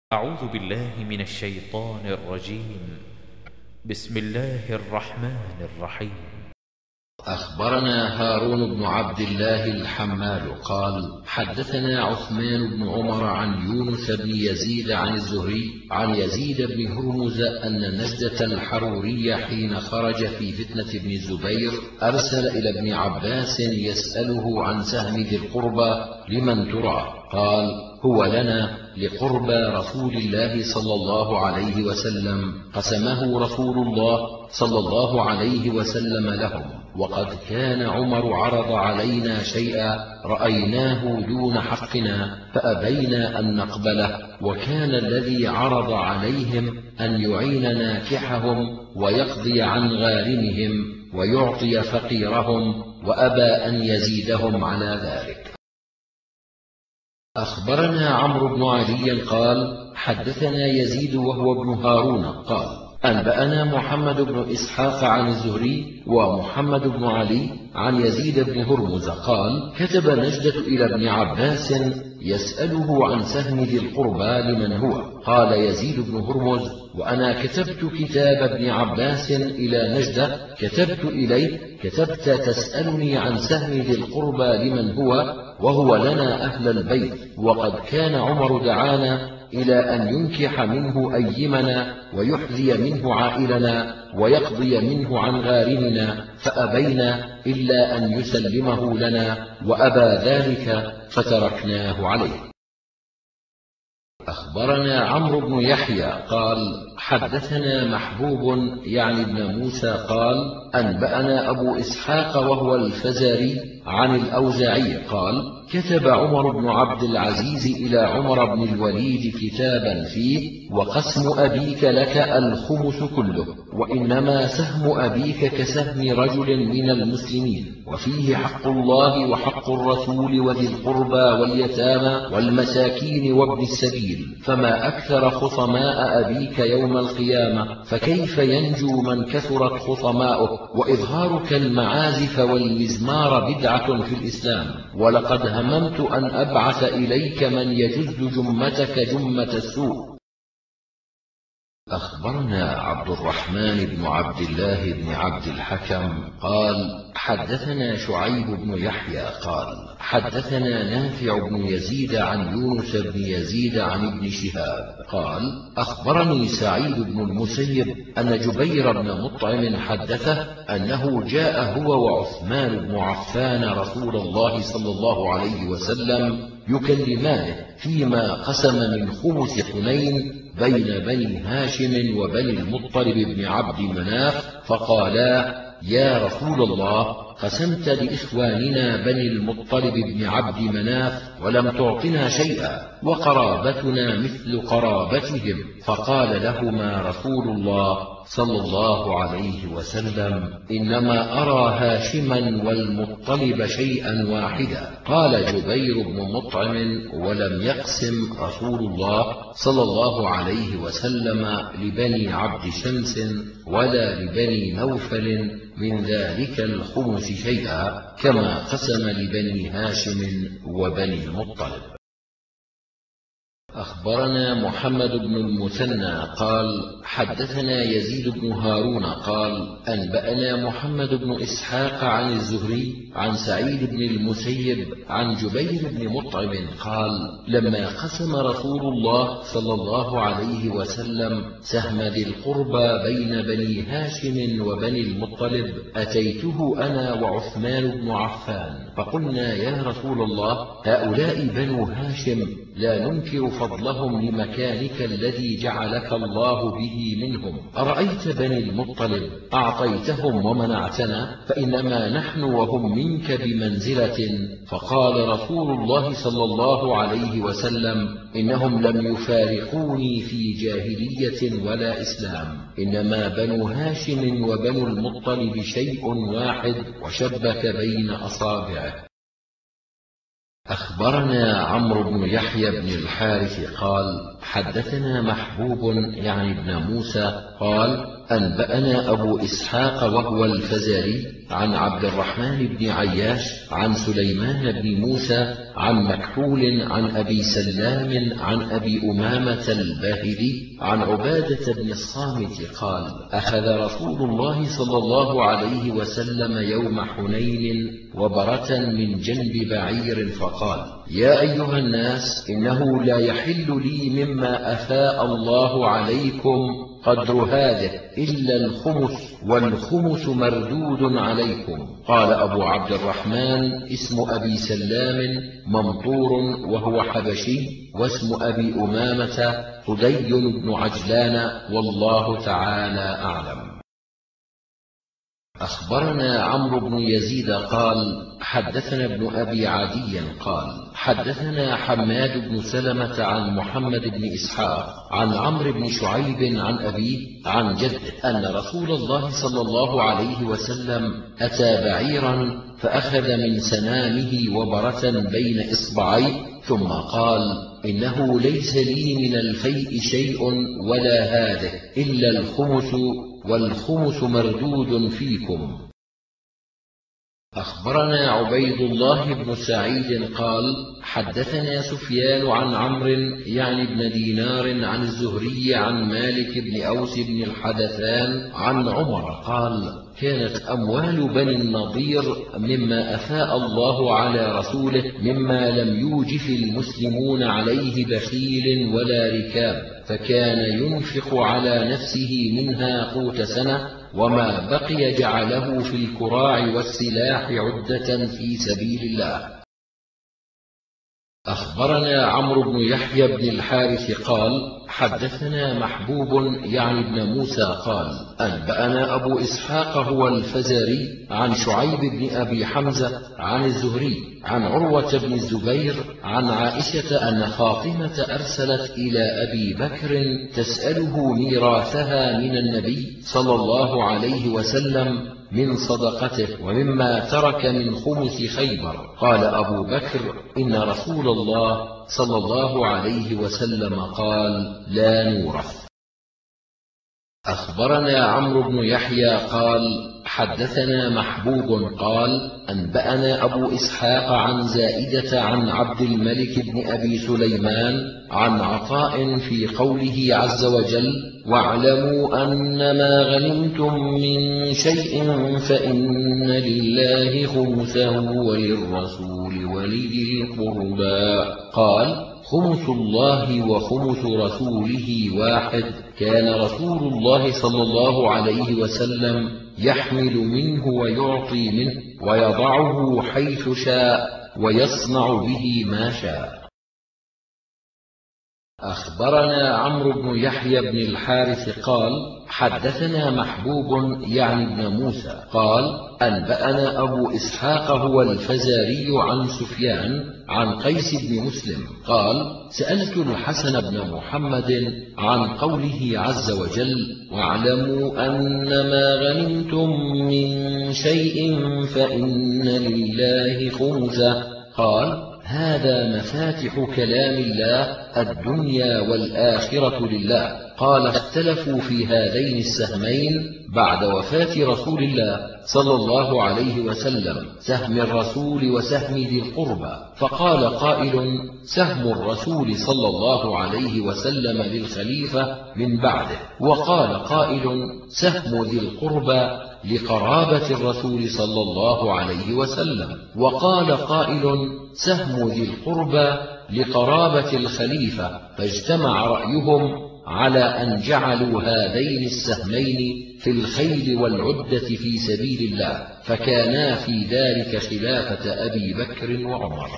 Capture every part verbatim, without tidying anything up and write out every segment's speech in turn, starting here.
أعوذ بالله من الشيطان الرجيم. بسم الله الرحمن الرحيم. أخبرنا هارون بن عبد الله الحمال قال: حدثنا عثمان بن عمر عن يونس بن يزيد عن الزهري عن يزيد بن هرمز أن نجدة الحروري حين خرج في فتنة ابن الزبير أرسل إلى ابن عباس يسأله عن سهم ذي القربى لمن ترى؟ قال: هو لنا لقربى رسول الله صلى الله عليه وسلم، قسمه رسول الله صلى الله عليه وسلم لهم، وقد كان عمر عرض علينا شيئا رأيناه دون حقنا فأبينا أن نقبله، وكان الذي عرض عليهم أن يعين ناكحهم ويقضي عن غارمهم ويعطي فقيرهم، وأبى أن يزيدهم على ذلك. أخبرنا عمرو بن علي قال: حدثنا يزيد وهو ابن هارون قال: أنبأنا محمد بن إسحاق عن الزهري ومحمد بن علي عن يزيد بن هرمز قال: كتب نجدة إلى ابن عباس يسأله عن سهم ذي القربى لمن هو؟ قال يزيد بن هرمز: وأنا كتبت كتاب ابن عباس إلى نجدة، كتبت إليه: كتبت تسألني عن سهم ذي القربى لمن هو، وهو لنا أهل البيت، وقد كان عمر دعانا إلى أن ينكح منه أيمنا ويحذي منه عائلنا ويقضي منه عن غارمنا، فأبينا إلا أن يسلمه لنا، وأبى ذلك فتركناه عليه. أخبرنا عمرو بن يحيى قال: حدثنا محبوب يعني ابن موسى قال: أنبأنا أبو إسحاق وهو الفزاري عن الأوزاعي قال: كتب عمر بن عبد العزيز إلى عمر بن الوليد كتابا فيه: وقسم أبيك لك الخمس كله، وإنما سهم أبيك كسهم رجل من المسلمين، وفيه حق الله وحق الرسول وذي القربى واليتامى والمساكين وابن السبيل، فما أكثر خصماء أبيك يوم القيامة، فكيف ينجو من كثرت خصماؤه؟ وإظهارك المعازف والمزمار بدعة في الإسلام، ولقد هممت أن أبعث إليك من يجز جمتك جمة السوء. أخبرنا عبد الرحمن بن عبد الله بن عبد الحكم قال: حدثنا شعيب بن يحيى قال: حدثنا نافع بن يزيد عن يونس بن يزيد عن ابن شهاب قال: أخبرني سعيد بن المسيب أن جبير بن مطعم حدثه أنه جاء هو وعثمان بن عفان رسول الله صلى الله عليه وسلم يكلمانه فيما قسم من خمس حنين بين بني هاشم وبني المطلب بن عبد مناف، فقالا: يا رسول الله، قسمت لإخواننا بني المطلب بن عبد مناف ولم تعطنا شيئا، وقرابتنا مثل قرابتهم. فقال لهما رسول الله صلى الله عليه وسلم: إنما أرى هاشما والمطلب شيئا واحدا. قال جبير بن مطعم: ولم يقسم رسول الله صلى الله عليه وسلم لبني عبد شمس ولا لبني نوفل من ذلك الخمس شيئا، كما قسم لبني هاشم وبني المطلب. أخبرنا محمد بن المثنى قال: حدثنا يزيد بن هارون قال: أنبأنا محمد بن إسحاق عن الزهري عن سعيد بن المسيب عن جبير بن مطعم قال: لما قسم رسول الله صلى الله عليه وسلم سهم ذي القربى بين بني هاشم وبني المطلب، أتيته أنا وعثمان بن عفان فقلنا: يا رسول الله، هؤلاء بنو هاشم لا ننكر فضلهم لمكانك الذي جعلك الله به منهم، أرأيت بني المطلب أعطيتهم ومنعتنا، فإنما نحن وهم منك بمنزلة. فقال رسول الله صلى الله عليه وسلم: إنهم لم يفارقوني في جاهلية ولا إسلام، إنما بنو هاشم وبنو المطلب شيء واحد، وشبك بين أصابعه. أخبرنا عمرو بن يحيى بن الحارث قال حدثنا محبوب يعني ابن موسى قال أنبأنا أبو إسحاق وهو الفزاري عن عبد الرحمن بن عياش عن سليمان بن موسى عن مكحول عن أبي سلام عن أبي أمامة الباهلي عن عبادة بن الصامت قال أخذ رسول الله صلى الله عليه وسلم يوم حنين وبرة من جنب بعير فقال يا أيها الناس إنه لا يحل لي مما أفاء الله عليكم قدر هذا إلا الخمس والخمس مردود عليكم. قال أبو عبد الرحمن اسم أبي سلام ممطور وهو حبشي، واسم أبي أمامة خدي بن عجلان، والله تعالى أعلم. أخبرنا عمرو بن يزيد قال حدثنا ابن أبي عدي قال حدثنا حماد بن سلمة عن محمد بن إسحاق عن عمرو بن شعيب عن أبيه عن جده أن رسول الله صلى الله عليه وسلم أتى بعيرا فأخذ من سنامه وبرة بين إصبعيه ثم قال إنه ليس لي من الفيء شيء ولا هذا إلا الخمس والخمس مردود فيكم. أخبرنا عبيد الله بن سعيد قال حدثنا سفيان عن عمرو يعني بن دينار عن الزهري عن مالك بن أوس بن الحدثان عن عمر قال كانت أموال بني النضير مما أفاء الله على رسوله مما لم يوجف المسلمون عليه بخيل ولا ركاب، فكان ينفق على نفسه منها قوت سنة، وما بقي جعله في الكراع والسلاح عدة في سبيل الله. أخبرنا عمرو بن يحيى بن الحارث قال حدثنا محبوب يعني ابن موسى قال أنبأنا أبو إسحاق هو الفزاري عن شعيب بن أبي حمزة عن الزهري عن عروة بن الزبير عن عائشة أن فاطمة أرسلت إلى أبي بكر تسأله ميراثها من النبي صلى الله عليه وسلم من صدقته ومما ترك من خمس خيبر. قال أبو بكر إن رسول الله صلى الله عليه وسلم قال لا نورث. أخبرنا عمرو بن يحيى قال حدثنا محبوب قال أنبأنا أبو إسحاق عن زائدة عن عبد الملك بن أبي سليمان عن عطاء في قوله عز وجل واعلموا أنما غنمتم من شيء فإن لله خمسه وللرسول ولذي القربى. قال خمس الله وخمس رسوله واحد، كان رسول الله صلى الله عليه وسلم يحمل منه ويعطي منه ويضعه حيث شاء ويصنع به ما شاء. أخبرنا عمرو بن يحيى بن الحارث قال حدثنا محبوب يعني ابن موسى قال أنبأنا أبو إسحاق هو الفزاري عن سفيان عن قيس بن مسلم قال سألت الحسن بن محمد عن قوله عز وجل واعلموا أنما غنمتم من شيء فإن لله خمسه. قال هذا مفاتح كلام الله الدنيا والآخرة لله. قال اختلفوا في هذين السهمين بعد وفاة رسول الله صلى الله عليه وسلم، سهم الرسول وسهم ذي القربى، فقال قائل سهم الرسول صلى الله عليه وسلم للخليفة من بعده، وقال قائل سهم ذي القربى لقرابة الرسول صلى الله عليه وسلم، وقال قائل سهم ذي القربى لقرابة الخليفة، فاجتمع رأيهم على أن جعلوا هذين السهمين في الخيل والعدة في سبيل الله، فكانا في ذلك خلافة أبي بكر وعمر.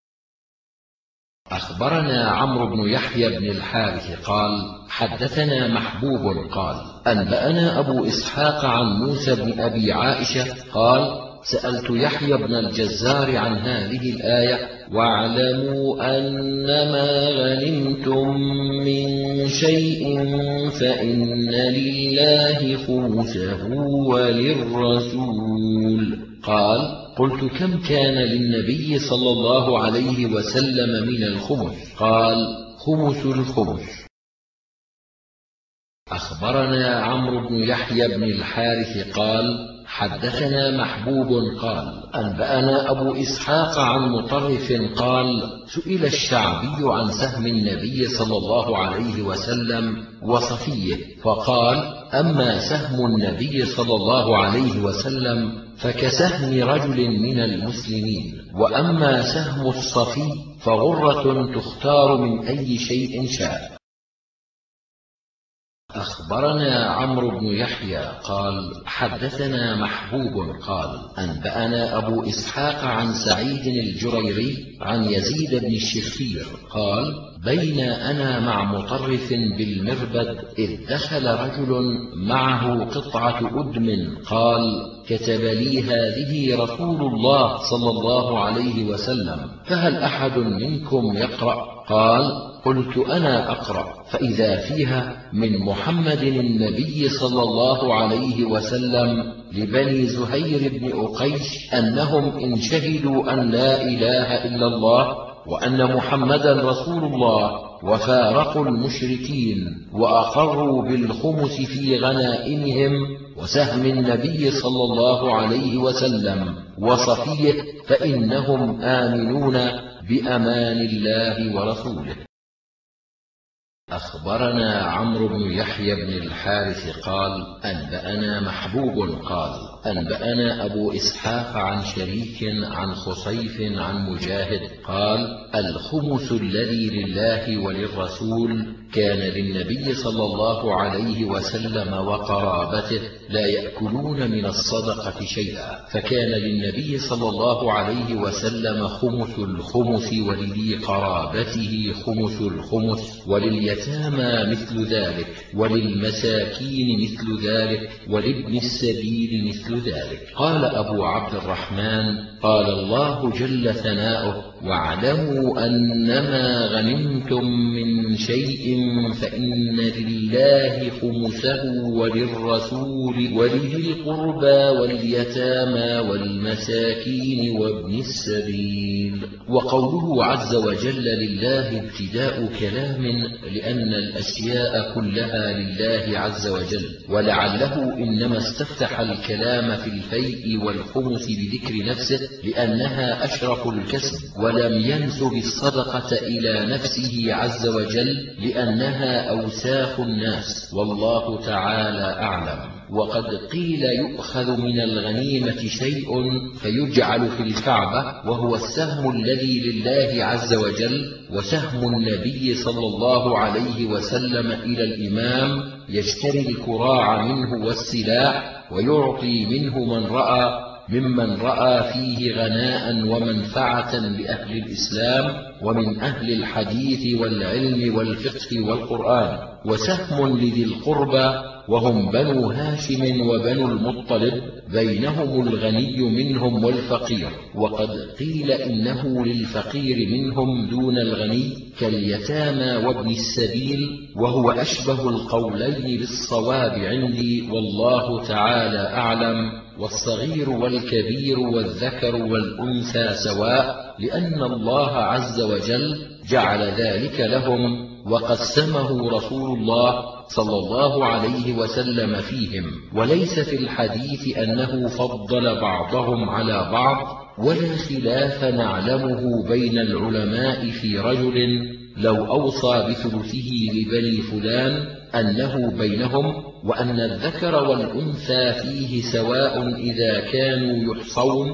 أخبرنا عمرو بن يحيى بن الحارث قال حدثنا محبوب قال أنبأنا أبو إسحاق عن موسى بن أبي عائشة قال سألت يحيى بن الجزار عن هذه الآية واعلموا أنما غنمتم من شيء فإن لله خمسه وللرسول. قال قلت كم كان للنبي صلى الله عليه وسلم من الخمس؟ قال خمس الخمس. أخبرنا عمرو بن يحيى بن الحارث قال حدثنا محبوب قال أنبأنا أبو إسحاق عن مطرف قال سئل الشعبي عن سهم النبي صلى الله عليه وسلم وصفيه فقال أما سهم النبي صلى الله عليه وسلم فكسهم رجل من المسلمين، وأما سهم الصفي فغرة تختار من أي شيء شاء. أخبرنا عمرو بن يحيى قال حدثنا محبوب قال أنبأنا أبو إسحاق عن سعيد الجريري عن يزيد بن الشخير قال بين أنا مع مطرف بالمربد إذ دخل رجل معه قطعة أدم قال كتب لي هذه رسول الله صلى الله عليه وسلم فهل أحد منكم يقرأ؟ قال قلت أنا أقرأ، فإذا فيها من محمد النبي صلى الله عليه وسلم لبني زهير بن أقيش أنهم إن شهدوا أن لا إله إلا الله وأن محمدا رسول الله وفارقوا المشركين وأقروا بالخمس في غنائمهم وسهم النبي صلى الله عليه وسلم وصفيه فإنهم آمنون بأمان الله ورسوله. أخبرنا عمرو بن يحيى بن الحارث قال أنبأنا محبوب قال أنبأنا أبو إسحاق عن شريك عن خصيف عن مجاهد قال الخمس الذي لله وللرسول كان للنبي صلى الله عليه وسلم وقرابته لا يأكلون من الصدقة شيئا، فكان للنبي صلى الله عليه وسلم خمس الخمس ولذي قرابته خمس الخمس ولليتامى مثل ذلك وللمساكين مثل ذلك ولابن السبيل مثل ذلك. قال أبو عبد الرحمن قال الله جل ثناؤه واعلموا أنما غنمتم من شيء فإن لله خمسه وللرسول ولذي القربى واليتامى والمساكين وابن السبيل. وقوله عز وجل لله ابتداء كلام لأن الأشياء كلها لله عز وجل، ولعله إنما استفتح الكلام في الفيء والخمس بذكر نفسه لأنها أشرف الكسب، ولم ينسب الصدقة إلى نفسه عز وجل لأنها أوساخ الناس، والله تعالى أعلم. وقد قيل يؤخذ من الغنيمة شيء فيجعل في الكعبة وهو السهم الذي لله عز وجل، وسهم النبي صلى الله عليه وسلم إلى الإمام يشتري الكراع منه والسلاح ويعطي منه من رأى ممن رأى فيه غناء ومنفعة لأهل الإسلام ومن أهل الحديث والعلم والفقه والقرآن. وسهم لذي القربى وهم بنو هاشم وبنو المطلب بينهم الغني منهم والفقير، وقد قيل إنه للفقير منهم دون الغني كاليتامى وابن السبيل، وهو أشبه القولين بالصواب عندي والله تعالى أعلم. والصغير والكبير والذكر والأنثى سواء، لأن الله عز وجل جعل ذلك لهم وقسمه رسول الله صلى الله عليه وسلم فيهم، وليس في الحديث أنه فضل بعضهم على بعض، ولا خلاف نعلمه بين العلماء في رجل لو أوصى بثلثه لبني فلان أنه بينهم، وأن الذكر والأنثى فيه سواء إذا كانوا يحصون،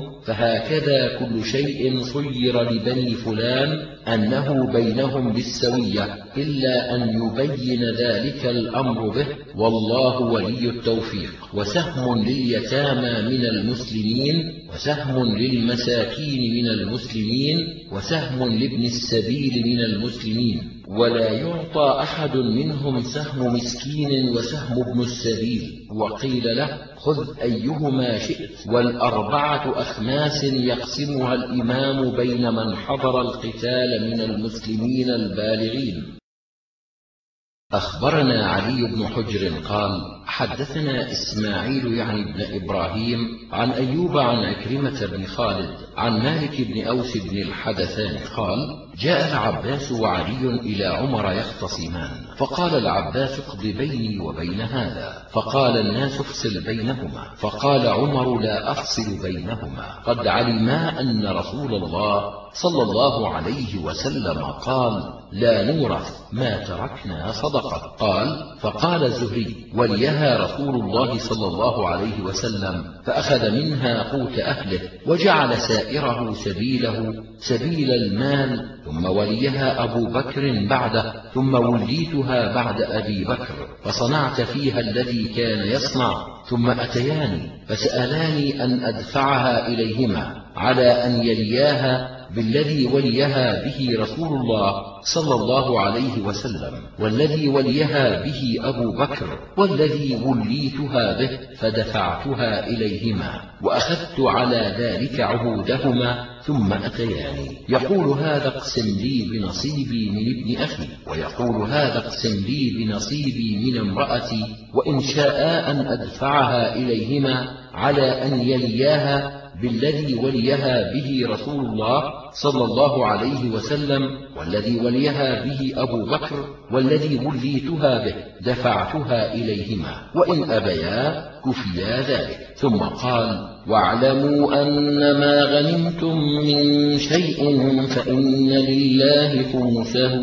فهكذا كل شيء صير لبني فلان أنه بينهم بالسوية، إلا أن يبين ذلك الأمر به، والله ولي التوفيق. وسهم لليتامى من المسلمين، وسهم للمساكين من المسلمين، وسهم لابن السبيل من المسلمين، ولا يعطى أحد منهم سهم مسكين وسهم ابن السبيل. وقيل له خذ أيهما شئت، والأربعة أخماس يقسمها الإمام بين من حضر القتال من المسلمين البالغين. أخبرنا علي بن حجر قال حدثنا إسماعيل يعني بن إبراهيم عن أيوب عن عكرمة بن خالد عن مالك بن أوس بن الحدثان قال جاء العباس وعلي إلى عمر يختصمان، فقال العباس اقض بيني وبين هذا، فقال الناس افصل بينهما، فقال عمر لا أفصل بينهما، قد علما أن رسول الله صلى الله عليه وسلم قال لا نورث ما تركنا صدقة. قال فقال الزهري وليها رسول الله صلى الله عليه وسلم، فأخذ منها قوت أهله وجعل سائره سبيله سبيل المال، ثم وليها أبو بكر بعده، ثم وليتها بعد أبي بكر، فصنعت فيها الذي كان يصنع، ثم أتياني فسألاني أن أدفعها إليهما على أن يلياها بالذي وليها به رسول الله صلى الله عليه وسلم، والذي وليها به أبو بكر، والذي وليتها به، فدفعتها إليهما وأخذت على ذلك عهودهما، ثم أتياني يقول هذا اقسم لي بنصيبي من ابن أخي، ويقول هذا اقسم لي بنصيبي من امرأتي، وإن شاء أن أدفعها إليهما على أن يلياها بالذي وليها به رسول الله صلى الله عليه وسلم، والذي وليها به أبو بكر، والذي وليتها به، دفعتها إليهما، وإن أبيا كفيا ذلك. ثم قال واعلموا أن ما غنمتم من شيء فإن لله خمسه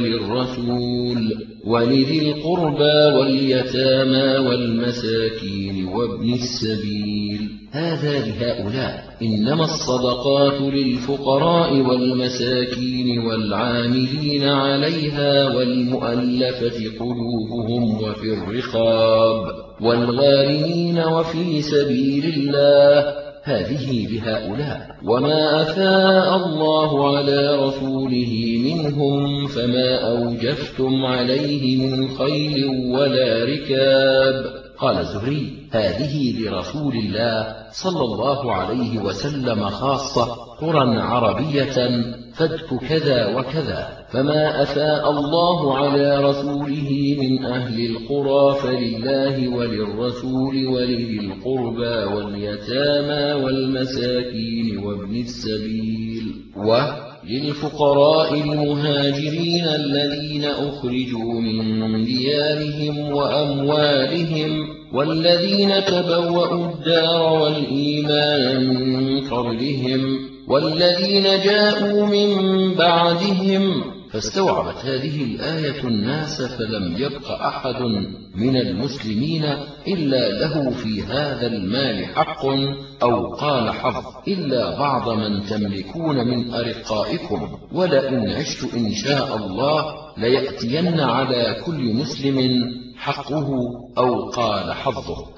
وللرسول ولذي القربى واليتامى والمساكين وابن السبيل. هذا لهؤلاء، إنما الصدقات للفقراء والمساكين والعاملين عليها والمؤلفة قلوبهم وفي الرقاب والغارمين وفي سبيل الله، هذه لهؤلاء. وما أفاء الله على رسوله منهم فما أوجفتم عليه من خيل ولا ركاب. قال الزهري هذه لرسول الله صلى الله عليه وسلم خاصة، قرى عربية فدك كذا وكذا، فما أفاء الله على رسوله من أهل القرى فلله وللرسول ولذي القربى واليتامى والمساكين وابن السبيل وللفقراء المهاجرين الذين أخرجوا من ديارهم وأموالهم والذين تبوأوا الدار والإيمان من قبلهم والذين جاءوا من بعدهم. فاستوعبت هذه الآية الناس، فلم يبق أحد من المسلمين إلا له في هذا المال حق أو قال حظ، إلا بعض من تملكون من أرقائكم، ولئن عشت إن شاء الله ليأتين على كل مسلم حقه أو قال حظه.